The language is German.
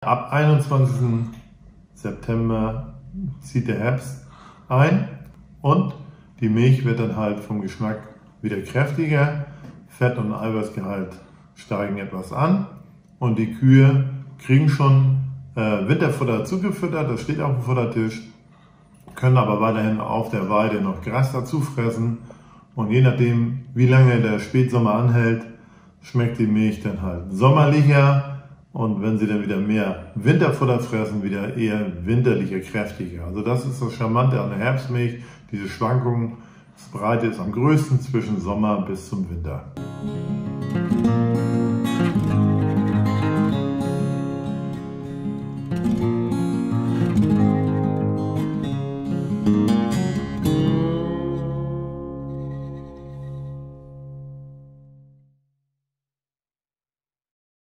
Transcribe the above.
Ab 21. September zieht der Herbst ein und die Milch wird dann halt vom Geschmack wieder kräftiger. Fett- und Eiweißgehalt steigen etwas an und die Kühe kriegen schon Winterfutter zugefüttert, das steht auf dem Futtertisch, können aber weiterhin auf der Weide noch Gras dazu fressen und je nachdem, wie lange der Spätsommer anhält, schmeckt die Milch dann halt sommerlicher und wenn sie dann wieder mehr Winterfutter fressen, wieder eher winterlicher, kräftiger. Also das ist das Charmante an der Herbstmilch, diese Schwankungen, das Breite ist am größten zwischen Sommer bis zum Winter.